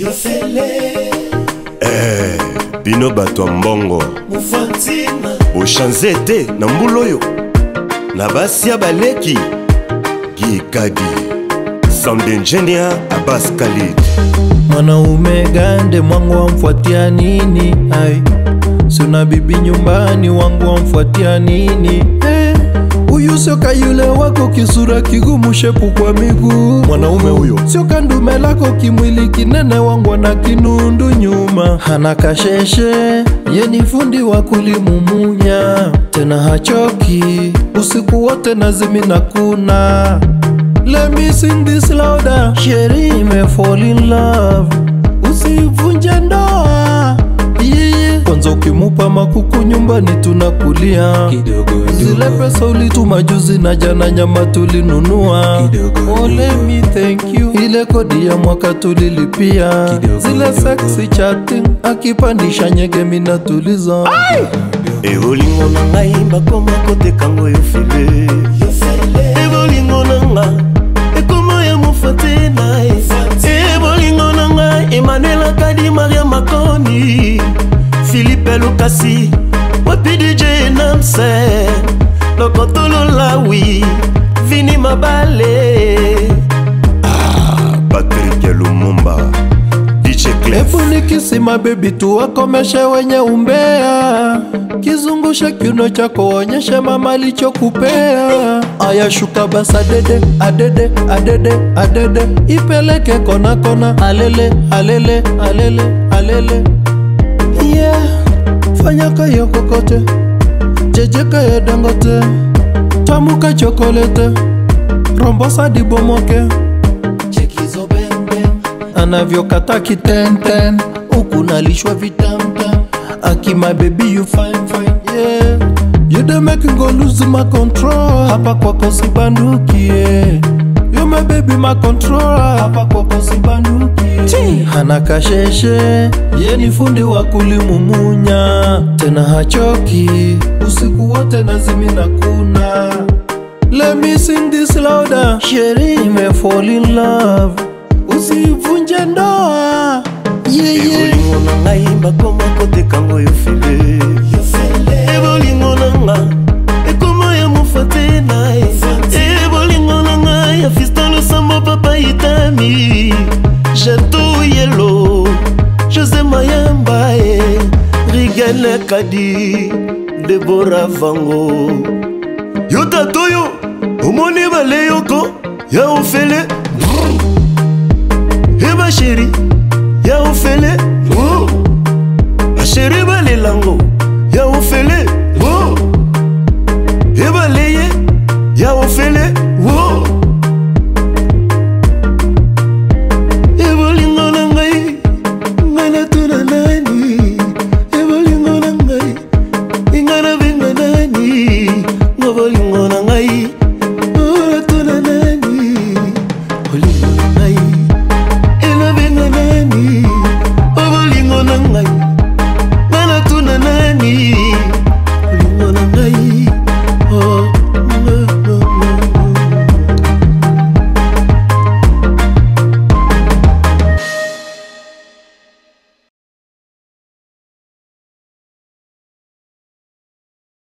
Bino bato mbongo Ochanzete na mbuloyo na basi ya baleki Gikadi Sound engineer Abbas Khalid. Mwanaume gande mwangu wamfuatia nini? Ai, suna bibi nyumbani wangu wamfuatia nini? Huyu sio kayule wako kisura kigumu shepu kwa miguu. Mwanaume huyo sio kandume lako kimwili kinene wangu na kinundu nyuma. Hana kasheshe, ye ni fundi wa kulimumunya. Tena hachoki, usiku wote nazimi na kuna. Let me sing this louder. Sheri me fall in love. Usivunje ndoa. Yeah. Kwanza ukimupa makuku nyumbani tunakulia kidogo. Zile pesa ulituma juzi na jana nyama tulinunua kidogo. Oh let me thank you. Ile kodi ya mwaka tulilipia kidogo. Zile sexy chatting akipandisha nyege mina tuliza. Bolingo na ngai bakoma kote kango yofile. Bolingo na ngai ekoma ya mufate nae. Bolingo na ngai Emmanuel Kadi Maria Makoni Philippe Lukasi Wapi DJ Namse Lokotolo Lawi Vini Mabale Patrick Lumumba DJ Clef. Efu nikisima baby tuwakomeshe wenye umbea. Kizungusha kiuno chako onyeshe mama lichokupea. Aya shuka basa adede, adede, adede, adede. Ipeleke kona kona, alele, alele, alele, alele. Yeah, fanya kayo kokote, jejeka ya dangote, tamuka chokolete, rombosa di bomoke. Chekizo bembe, anavyo kata kitenten, ukunalishwa vitamtam. Aki my baby you fine fine, yeah. You dey make me go lose my control. Hapa kwako sibanduki, yeah. You my baby my control. Hapa kwako sibanduki, yeah. Hana kasheshe, ye ni fundi wa kulimumunya. Tena hachoki, usiku wote nazimi na kuna. Let me sing this louder. Sheri me fall in love. Usivunje ndoa. Yeah, yeah. Bolingo na ngai bakoma kote kango yofile. Bolingo na ngai ekoma ya mufate nae. Bolingo na ngai ya fiston le sambo papa itami. Jeto yellow Jose Mayamba Rigane Kadi Deborah Vango Yota toyo omoni bale yoko ya ofele. Eba sheri ya ofele. Sheri bale lango ya ofele. Eba leye ya ofele. Bolingo na ngai ngana tuna nani. Bolingo na ngai ingana venga nani. Bolingo na ngai